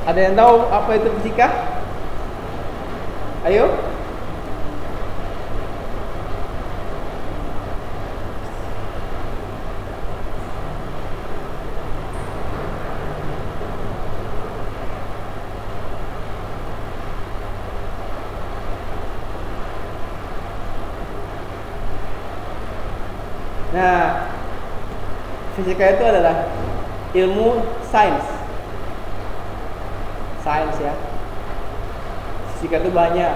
Ada yang tahu apa itu fisika? Ayo. Nah, fisika itu adalah ilmu sains. Sains ya. Fisika itu banyak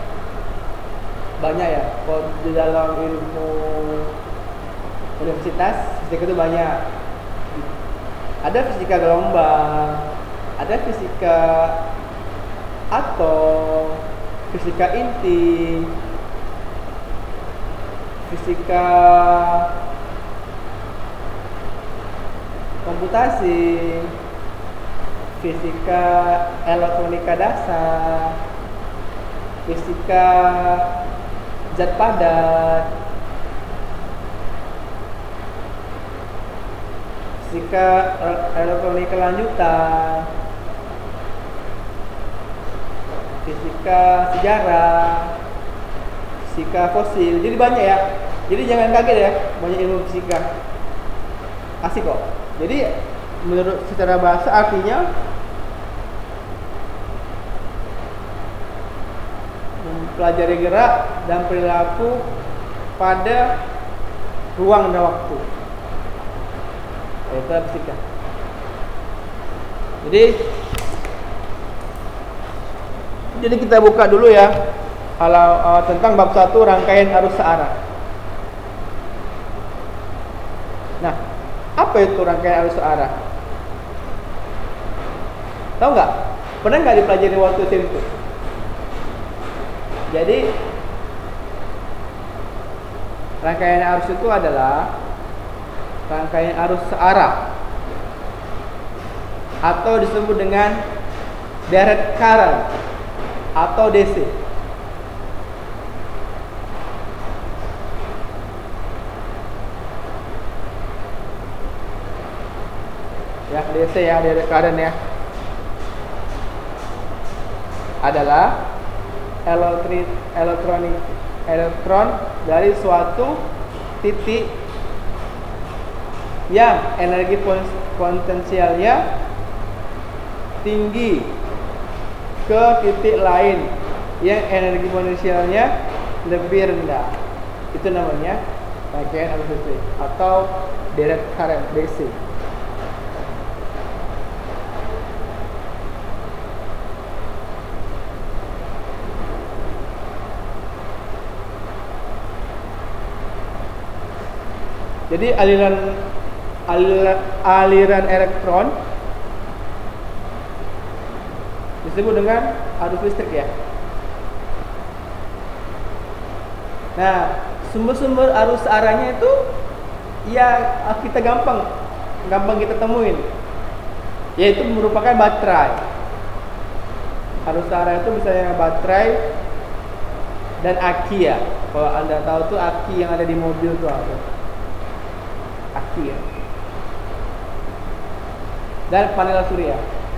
ya. Kalau di dalam ilmu universitas, fisika itu banyak. Ada fisika gelombang, ada fisika atom, fisika inti, fisika komputasi, fisika elektronika dasar, fisika zat padat, fisika elektronika lanjutan, fisika sejarah, fisika fosil. Jadi banyak ya. Jadi jangan kaget ya, banyak ilmu fisika. Asik kok. Jadi menurut secara bahasa artinya mempelajari gerak dan perilaku pada ruang dan waktu. Itu fisika. Jadi kita buka dulu ya tentang bab 1 rangkaian arus searah. Nah, apa itu rangkaian arus searah? Tahu nggak? Pernah nggak dipelajari waktu SMP? Jadi rangkaian arus itu adalah rangkaian arus searah atau disebut dengan direct current atau DC. Ya, DC ya, direct current ya. Adalah elektron dari suatu titik yang energi potensialnya tinggi ke titik lain yang energi potensialnya lebih rendah. Itu namanya rangkaian arus listrik atau direct current DC. Jadi aliran elektron disebut dengan arus listrik ya. Nah, sumber-sumber arus arahnya itu ya kita gampang kita temuin, yaitu merupakan baterai. Arus arah itu misalnya baterai dan aki ya. Kalau Anda tahu tuh aki yang ada di mobil tuh apa? Aki ya. Dan panel surya.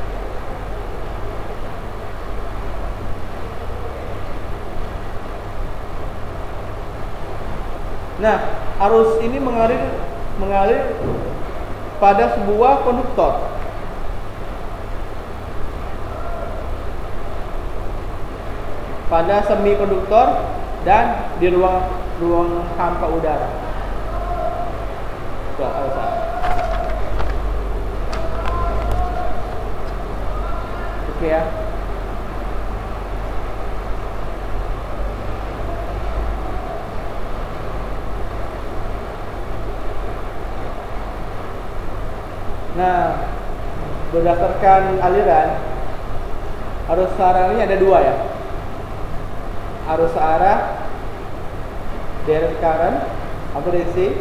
Nah, arus ini mengalir pada sebuah konduktor. Pada semikonduktor dan di ruang hampa udara. Itu arus arah. Oke ya. Nah, berdasarkan aliran arus arah ini ada dua ya. Arus arah direct current atau DC,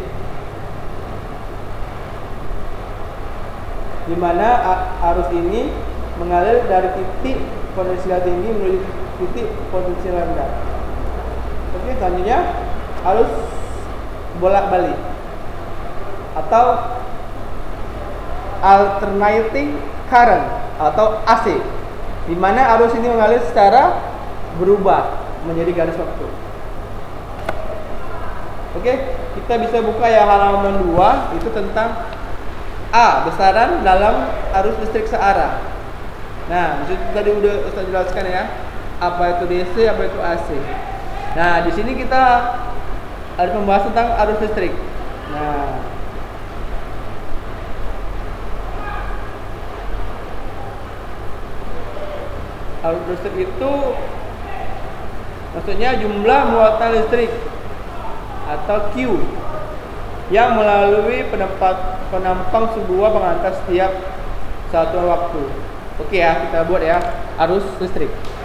di mana arus ini mengalir dari titik potensial tinggi menuju titik potensial rendah. Oke, selanjutnya arus bolak-balik atau alternating current. atau AC, di mana arus ini mengalir secara berubah menjadi garis waktu. Oke, kita bisa buka ya halaman 2, itu tentang A, besaran dalam arus listrik searah. Nah, disitu tadi udah Ustaz jelaskan ya, apa itu DC, apa itu AC. Nah, di sini kita ada pembahasan tentang arus listrik. Nah, arus listrik itu maksudnya jumlah muatan listrik atau Q yang melalui penampang sebuah pengantar setiap satu waktu. Oke ya, kita buat ya arus listrik.